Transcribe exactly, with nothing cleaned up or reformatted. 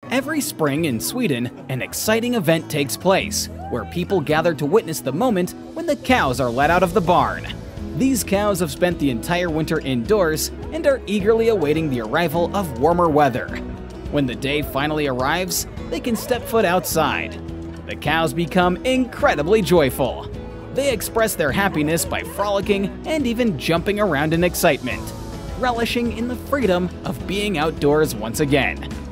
Every spring in Sweden, an exciting event takes place, where people gather to witness the moment when the cows are let out of the barn. These cows have spent the entire winter indoors and are eagerly awaiting the arrival of warmer weather. When the day finally arrives, they can step foot outside. The cows become incredibly joyful. They express their happiness by frolicking and even jumping around in excitement, relishing in the freedom of being outdoors once again.